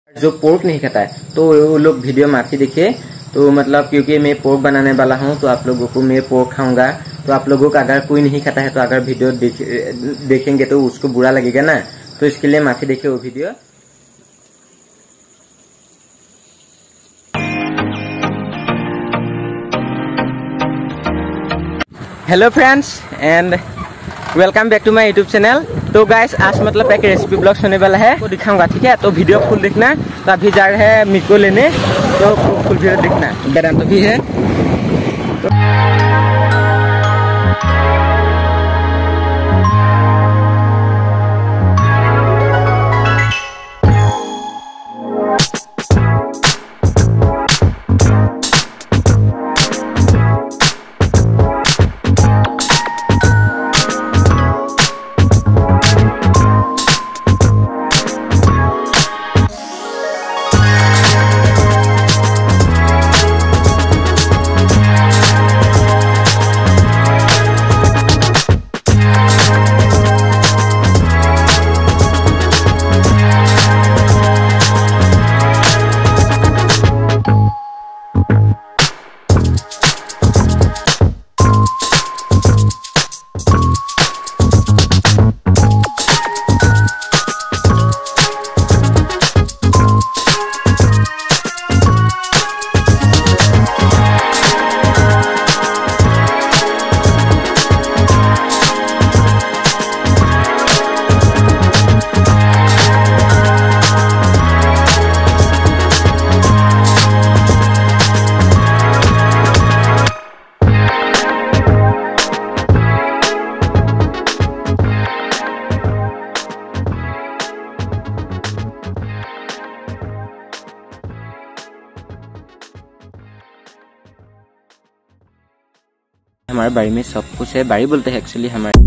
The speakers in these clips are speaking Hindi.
जो पोर्क नहीं खाता है तो वो लोग वीडियो माफी देखिए। तो मतलब क्योंकि मैं पोर्क बनाने वाला हूँ तो आप लोगों को मैं पोर्क खाऊंगा। तो आप लोगों का अगर कोई नहीं खाता है तो अगर वीडियो देखेंगे तो उसको बुरा लगेगा ना, तो इसके लिए माफी देखिए वो video. Hello friends and welcome back to my YouTube channel. तो गाइस आज मतलब एक रेसिपी ब्लॉग होने वाला है, वो दिखाऊंगा, ठीक है। तो वीडियो फुल देखना। तो अभी जा रहे हैं मीट को लेने, तो फुल वीडियो देखना। वेदांत भी है तो हमारे बाड़ी में सब कुछ है। बाड़ी बोलते हैं एक्चुअली हमारे।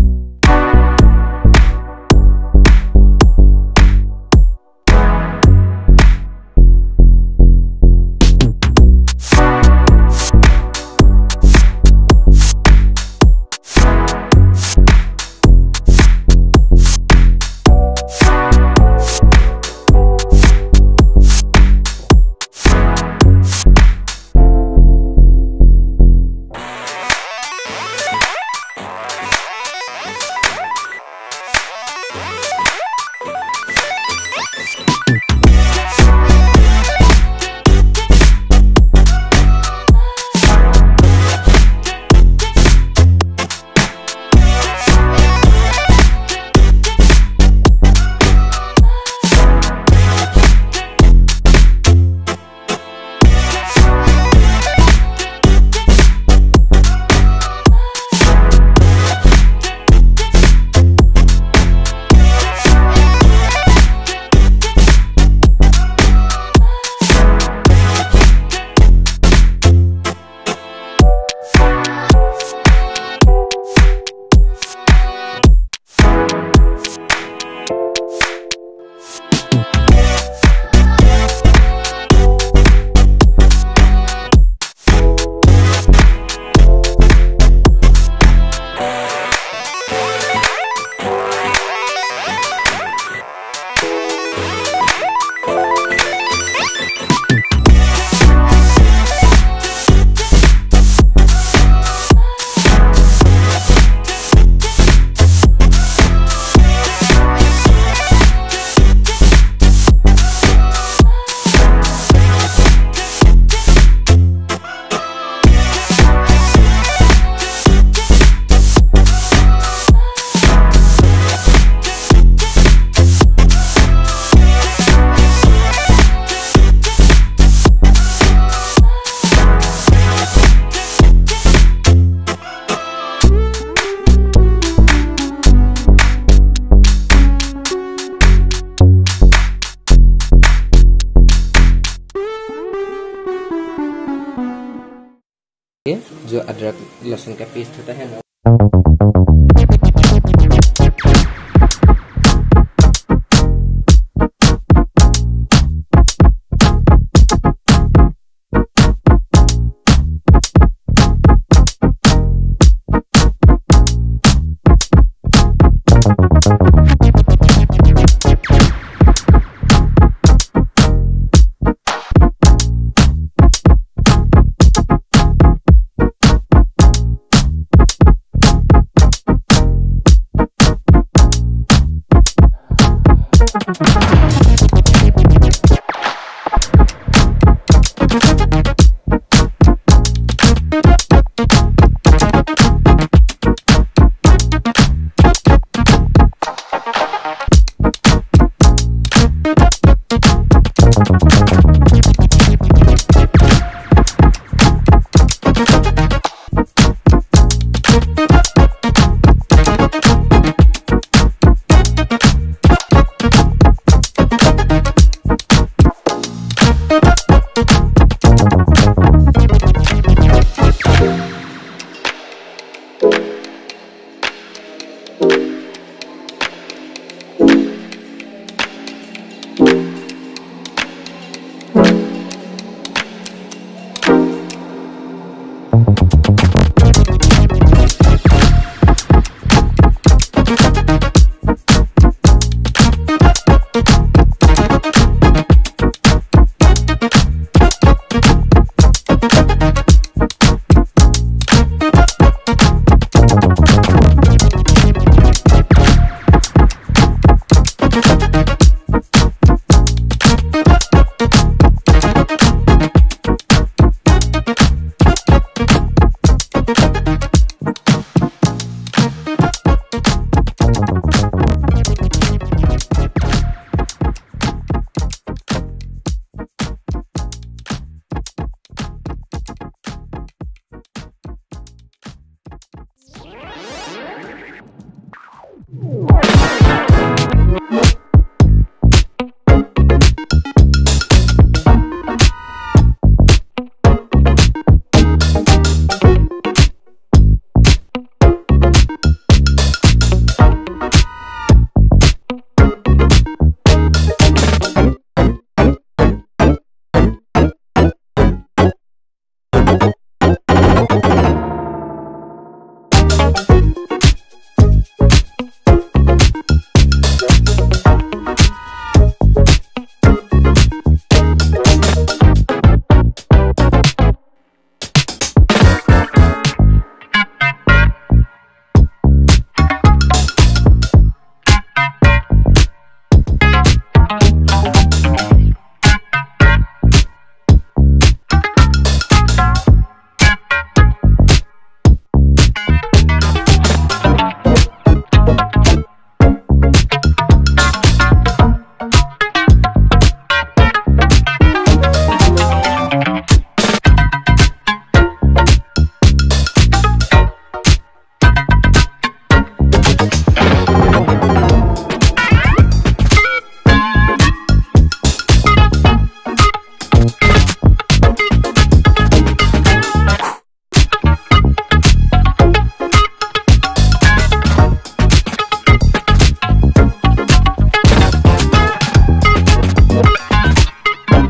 जो अदरक लहसुन का पेस्ट होता है ना,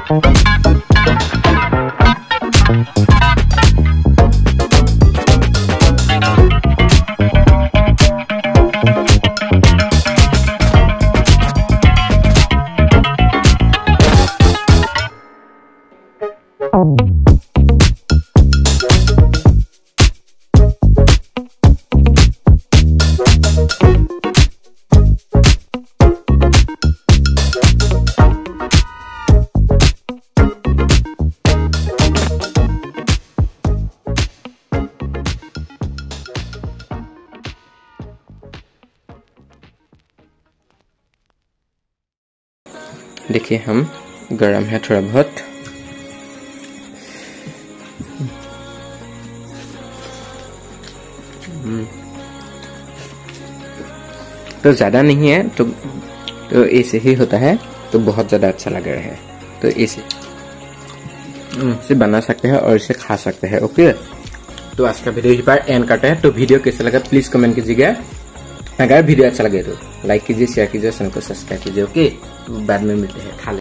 देखिए हम गरम है थोड़ा बहुत। तो ज्यादा नहीं है तो ऐसे ही होता है, तो बहुत ज्यादा अच्छा लग रहा है। तो इसे बना सकते हैं और इसे खा सकते हैं। ओके, तो आज का वीडियो यहीं पर एंड करते हैं। तो वीडियो कैसा लगा प्लीज कमेंट कीजिएगा। अगर वीडियो अच्छा लगे तो लाइक कीजिए, शेयर कीजिए, चैनल को सब्सक्राइब कीजिए। ओके, बाद में मिलते हैं। खा